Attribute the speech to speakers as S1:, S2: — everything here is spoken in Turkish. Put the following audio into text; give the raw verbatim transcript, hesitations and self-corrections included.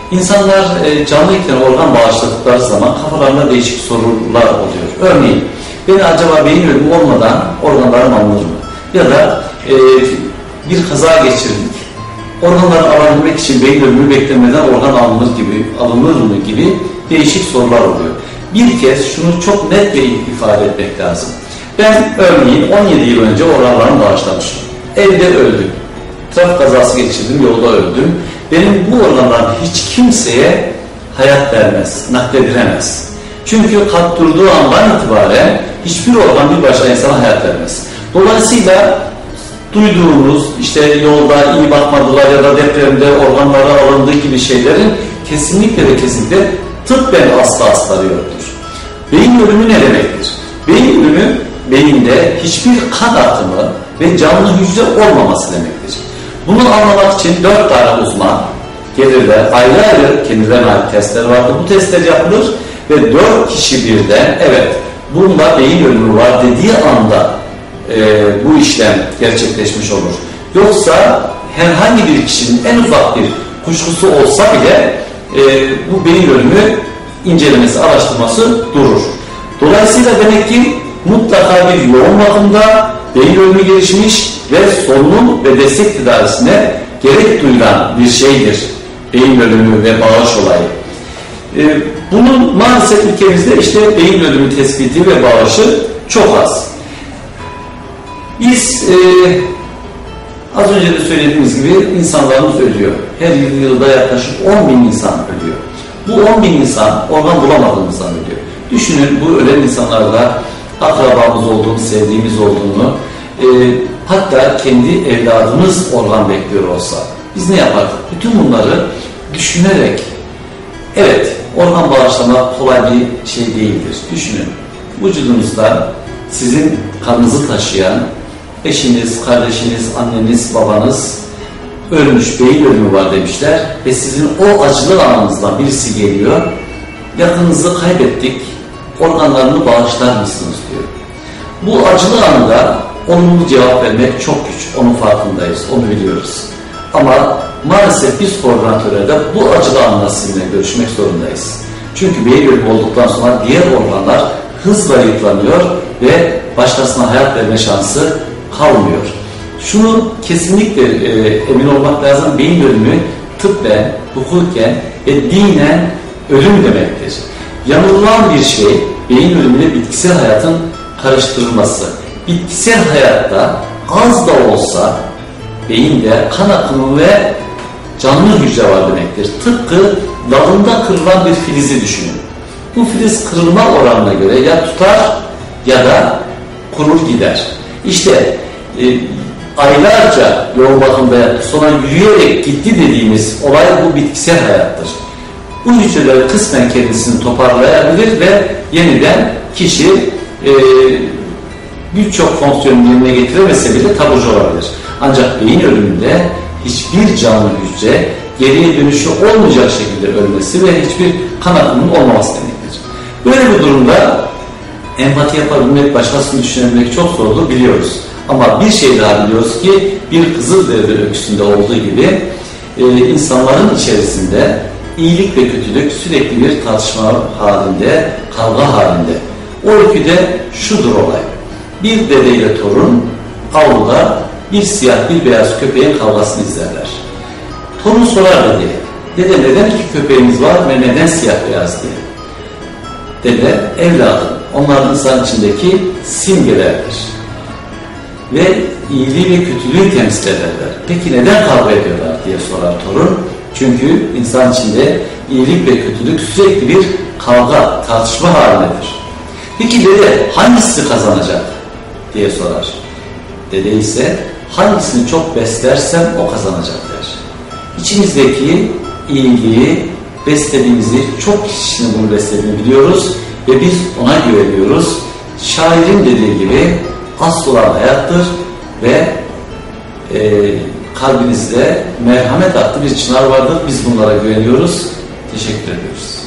S1: İnsanlar e, canlıyken organ bağışladıkları zaman kafalarında değişik sorular oluyor. Örneğin, ben acaba beyin ölümü olmadan organlarım alınır mı? Ya da e, bir kaza geçirdik. Organları alabilmek için beyin ölümü beklemeden organ alınır gibi, alınır mı gibi değişik sorular oluyor. Bir kez şunu çok net ve ifade etmek lazım. Ben örneğin on yedi yıl önce organlarımı bağışlamışım. Evde öldüm. Trafik kazası geçirdim, yolda öldüm. Benim bu organlarım hiç kimseye hayat vermez, nakledilemez. Çünkü kalp durduğu andan itibaren hiçbir organ bir başka insana hayat vermez. Dolayısıyla duyduğumuz, işte yolda iyi bakmadılar ya da depremde organlara alındığı gibi şeylerin kesinlikle ve kesinlikle tıbben asla astarı yoktur. Beyin ölümü ne demektir? Beyin ölümü, beyinde hiçbir kan akımı ve canlı hücre olmaması demektir. Bunu anlamak için dört tane uzman gelirler, ayrı ayrı kendilerine ait testler vardır. Bu testler yapılır ve dört kişi birden, evet bunda beyin ölümü var dediği anda e, bu işlem gerçekleşmiş olur. Yoksa herhangi bir kişinin en ufak bir kuşkusu olsa bile e, bu beyin ölümü incelemesi, araştırması durur. Dolayısıyla demek ki mutlaka bir yoğun bakımda beyin ölümü gelişmiş ve solunum ve destek tedavisine gerek duyulan bir şeydir beyin ölümü ve bağış olayı. Ee, bunun maalesef ülkemizde işte beyin ölümü tespiti ve bağışı çok az. Biz e, az önce de söylediğimiz gibi insanlarımız ölüyor. Her yılda yaklaşık on bin insan ölüyor. Bu on bin insan organ bulamadığımızdan ölüyor. Düşünün bu ölen insanlarda akrabamız olduğunu, sevdiğimiz olduğunu, e, hatta kendi evladımız organ bekliyor olsa biz ne yapardık? Bütün bunları düşünerek, evet organ bağışlamak kolay bir şey değildir. Düşünün, vücudunuzda sizin kanınızı taşıyan eşiniz, kardeşiniz, anneniz, babanız ölmüş, beyin ölümü var demişler ve sizin o acılı anınızdan birisi geliyor, yakınınızı kaybettik, organlarını bağışlar mısınız diyor. Bu acılı anda olumlu cevap vermek çok güç, onun farkındayız, onu biliyoruz. Ama maalesef biz koordinatörlerde bu acılı anla sizinle görüşmek zorundayız. Çünkü beyin ölümü olduktan sonra diğer organlar hızla yıpranıyor ve başkasına hayat verme şansı kalmıyor. Şunu kesinlikle e, emin olmak lazım, beyin ölümü tıbben, hukuken ve dinen ölüm demektir. Yanılan bir şey, beyin ölümüyle bitkisel hayatın karıştırılması. Bitkisel hayatta az da olsa beyinde kan akımı ve canlı hücre var demektir. Tıpkı dalında kırılan bir filizi düşünün. Bu filiz kırılma oranına göre ya tutar ya da kurur gider. İşte e, aylarca yoğun bakımda yattı, sonra yürüyerek gitti dediğimiz olay bu bitkisel hayattır. Bu hücreler kısmen kendisini toparlayabilir ve yeniden kişi e, birçok fonksiyonu yerine getiremese bile taburcu olabilir. Ancak beyin ölümünde hiçbir canlı hücre geriye dönüşü olmayacak şekilde ölmesi ve hiçbir kan akımının olmaması demektir. Böyle bir durumda empati yapabilmek, başkasını düşünebilmek çok zordur biliyoruz. Ama bir şey daha biliyoruz ki bir Kızılderili öyküsünde olduğu gibi e, insanların içerisinde iyilik ve kötülük sürekli bir tartışma halinde, kavga halinde. O öyküde şudur olay. Bir dede ile torun avluda bir siyah bir beyaz köpeğin kavgasını izlerler. Torun sorar dedeye, dede neden iki köpeğimiz var ve neden siyah beyaz diye. Dede, evladım, onlar insan içindeki simgelerdir ve iyiliği ve kötülüğü temsil ederler. Peki neden kavga ediyorlar diye sorar torun. Çünkü insan içinde iyilik ve kötülük sürekli bir kavga, tartışma halindedir. Peki dede hangisi kazanacak diye sorar. Dede ise hangisini çok beslersem o kazanacak der. İçimizdeki iyiliği beslediğimizi, çok kişinin bunu beslediğini biliyoruz ve biz ona güveniyoruz. Şairin dediği gibi asıl olan hayattır ve e, kalbinizde merhamet adlı bir çınar vardır. Biz bunlara güveniyoruz. Teşekkür ediyoruz.